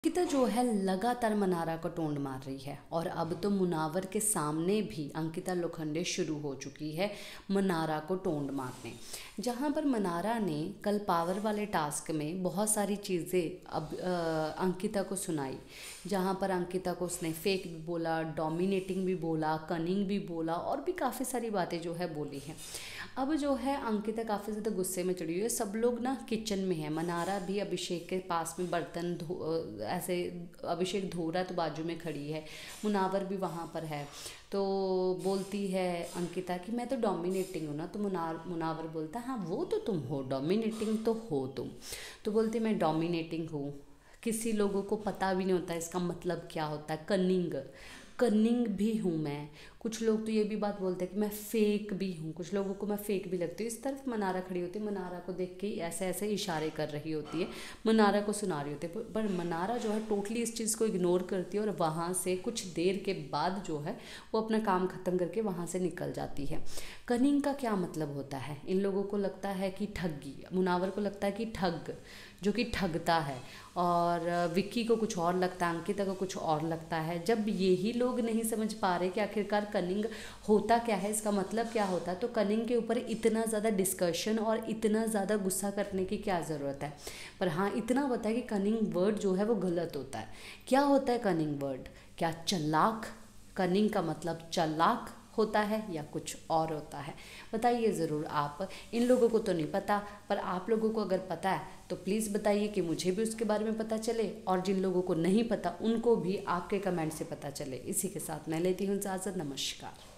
अंकिता जो है लगातार मनारा को टोंड मार रही है और अब तो मुनावर के सामने भी अंकिता लोखंडे शुरू हो चुकी है मनारा को टोंड मारने। जहां पर मनारा ने कल पावर वाले टास्क में बहुत सारी चीज़ें अब अंकिता को सुनाई, जहां पर अंकिता को उसने फेक भी बोला, डोमिनेटिंग भी बोला, कनिंग भी बोला और भी काफ़ी सारी बातें जो है बोली हैं। अब जो है अंकिता काफ़ी ज़्यादा गुस्से में चढ़ी हुई है। सब लोग ना किचन में है, मनारा भी अभिषेक के पास में बर्तन ऐसे अभिषेक धो रहा है तो बाजू में खड़ी है, मुनावर भी वहाँ पर है। तो बोलती है अंकिता कि मैं तो डोमिनेटिंग हूँ ना, तो मुनावर बोलता है हाँ वो तो तुम हो, डोमिनेटिंग तो हो तुम। तो बोलती मैं डोमिनेटिंग हूँ, किसी लोगों को पता भी नहीं होता इसका मतलब क्या होता है। कनिंग कनिंग भी हूँ मैं। कुछ लोग तो ये भी बात बोलते हैं कि मैं फेक भी हूँ, कुछ लोगों को मैं फेक भी लगती हूँ। इस तरफ मनारा खड़ी होती है, मनारा को देख के ऐसे ऐसे इशारे कर रही होती है, मनारा को सुना रही होती है, पर मनारा जो है टोटली इस चीज़ को इग्नोर करती है और वहाँ से कुछ देर के बाद जो है वो अपना काम ख़त्म करके वहाँ से निकल जाती है। कनिंग का क्या मतलब होता है? इन लोगों को लगता है कि ठगी, मुनावर को लगता है कि ठग जो कि ठगता है, और विक्की को कुछ और लगता है, अंकिता को कुछ और लगता है। जब यही लोग नहीं समझ पा रहे कि आखिरकार कनिंग होता क्या है, इसका मतलब क्या होता है, तो कनिंग के ऊपर इतना ज़्यादा डिस्कशन और इतना ज़्यादा गुस्सा करने की क्या ज़रूरत है। पर हाँ इतना होता है कि कनिंग वर्ड जो है वो गलत होता है। क्या होता है कनिंग वर्ड? क्या चालाक? कनिंग का मतलब चालाक होता है या कुछ और होता है? बताइए ज़रूर आप। इन लोगों को तो नहीं पता, पर आप लोगों को अगर पता है तो प्लीज़ बताइए कि मुझे भी उसके बारे में पता चले, और जिन लोगों को नहीं पता उनको भी आपके कमेंट से पता चले। इसी के साथ मैं लेती हूँ इजाज़त। नमस्कार।